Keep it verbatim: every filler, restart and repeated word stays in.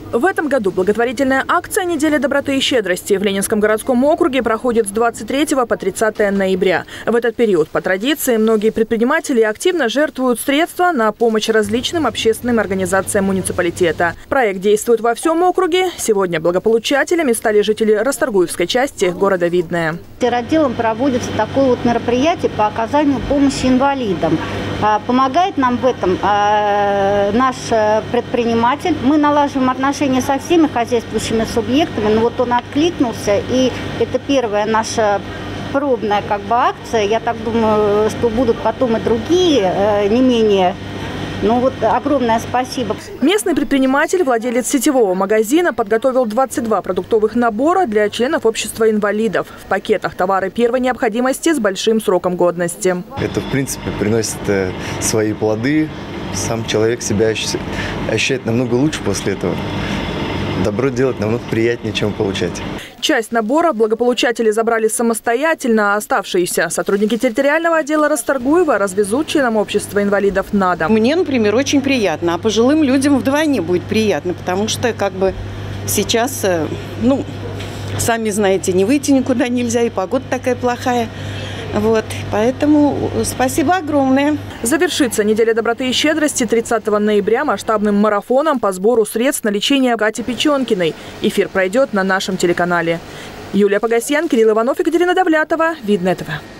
В этом году благотворительная акция «Неделя доброты и щедрости» в Ленинском городском округе проходит с двадцать третьего по тридцатое ноября. В этот период, по традиции, многие предприниматели активно жертвуют средства на помощь различным общественным организациям муниципалитета. Проект действует во всем округе. Сегодня благополучателями стали жители Расторгуевской части города Видное. Теротделом проводится такое вот мероприятие по оказанию помощи инвалидам. Помогает нам в этом наш предприниматель. Мы налаживаем отношения со всеми хозяйствующими субъектами, но вот он откликнулся, и это первая наша пробная как бы акция. Я так думаю, что будут потом и другие, не менее. Ну вот огромное спасибо. Местный предприниматель, владелец сетевого магазина, подготовил двадцать два продуктовых набора для членов общества инвалидов. В пакетах товары первой необходимости с большим сроком годности. Это, в принципе, приносит свои плоды. Сам человек себя ощущает намного лучше после этого. Добро делать намного приятнее, чем получать. Часть набора благополучатели забрали самостоятельно, а оставшиеся сотрудники территориального отдела Расторгуева развезут членам общества инвалидов на дом. Мне, например, очень приятно, а пожилым людям вдвойне будет приятно, потому что как бы сейчас, ну, сами знаете, не выйти никуда нельзя, и погода такая плохая. Вот, поэтому спасибо огромное. Завершится неделя доброты и щедрости тридцатого ноября масштабным марафоном по сбору средств на лечение Кати Печенкиной. Эфир пройдет на нашем телеканале. Юлия Погосьян, Кирилл Иванов, Екатерина Давлятова. Видное ТВ.